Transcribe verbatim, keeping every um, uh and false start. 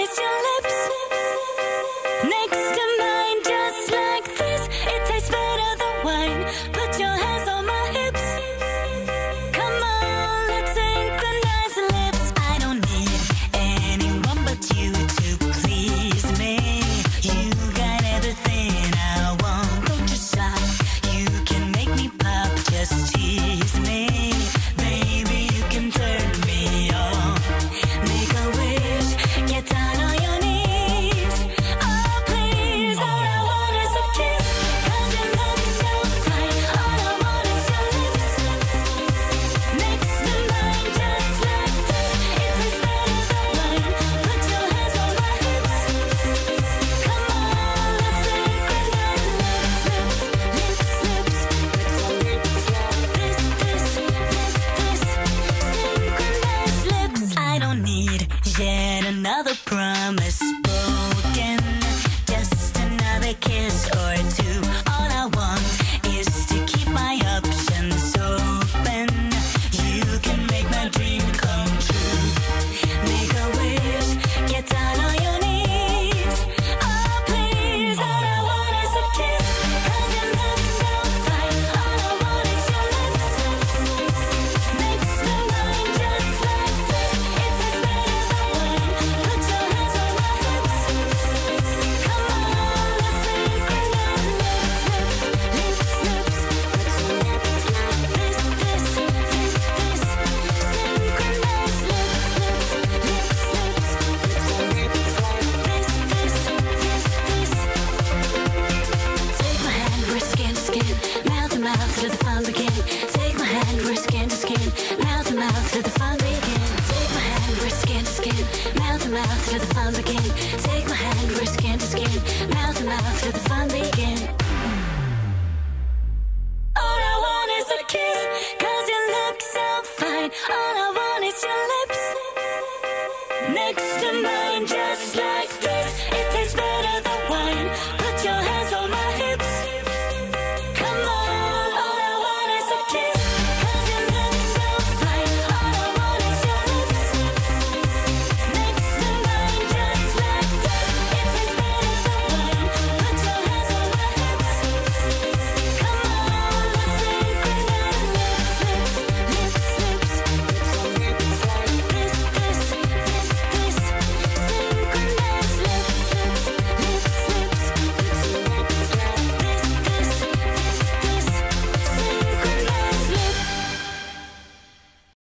is your lips next to mine, just like this. It tastes better than wine. Put your hands on my hips. Come on, let's synchronize lips. I don't need anyone but you to please me. You got everything I want. Don't you stop. You can make me pop. Just tease me. Baby, you can turn me on. Make a wish. Get down on your knees. Oh, please. All I want is a kiss. 'Cause you look so fine. All I want is your lips next to mine, just like this. It tastes better than wine. Put your hands on my hips. Come on, let's synchronize lips, lips, lips, lips. Put your lips like this, this, this, this. Synchronize lips. I don't need yet another promise spoken. Just another kiss or two. All I want is to keep my options open. You can make my dream come true. Make a wish, get down on your knees. Oh, please, all I want is a kiss. 'Cause you look so fine. All I want is your lips next to mine, just like this. It tastes better than wine. Put your hands on my hips. Come on, let's synchronize lips, lips, lips, lips. Put your lips like this, this, this, this. Synchronize lips, lips, lips, lips. Put your lips like this, this, this, this. Take my hand, we're skin to skin, mouth to mouth, let the fun begin. Take my hand, we're skin to skin, mouth to mouth, let the fun begin. Take my hand, we're skin to skin, mouth to mouth, let the fun begin. Take my hand, we're skin to skin, mouth to mouth, let the fun begin. All I want is a kiss, 'cause you look so fine. All I want is your lips next to mine, just like this.